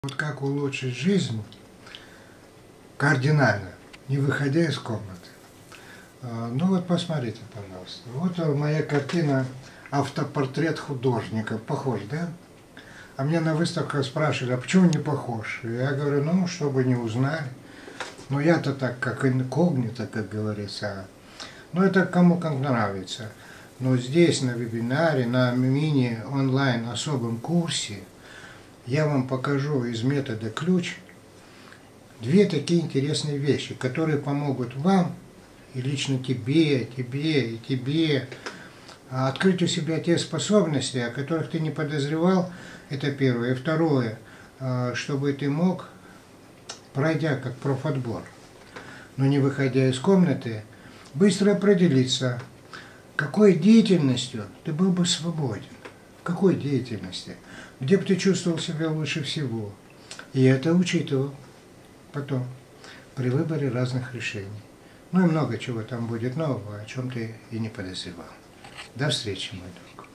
Вот как улучшить жизнь кардинально, не выходя из комнаты. Ну вот посмотрите, пожалуйста. Вот моя картина «Автопортрет художника». Похож, да? А меня на выставках спрашивали, а почему не похож? Я говорю, ну, чтобы не узнали. Но я-то так, как инкогнито, как говорится. Ну, это кому как нравится. Но здесь, на вебинаре, на мини-онлайн особом курсе, я вам покажу из метода ключ две такие интересные вещи, которые помогут вам, и лично тебе открыть у себя те способности, о которых ты не подозревал, это первое. И второе, чтобы ты мог, пройдя как профотбор, но не выходя из комнаты, быстро определиться, какой деятельностью ты был бы свободен, в какой деятельности, где бы ты чувствовал себя лучше всего. И это учитывал потом при выборе разных решений. Ну и много чего там будет нового, о чем ты и не подозревал. До встречи, мой друг.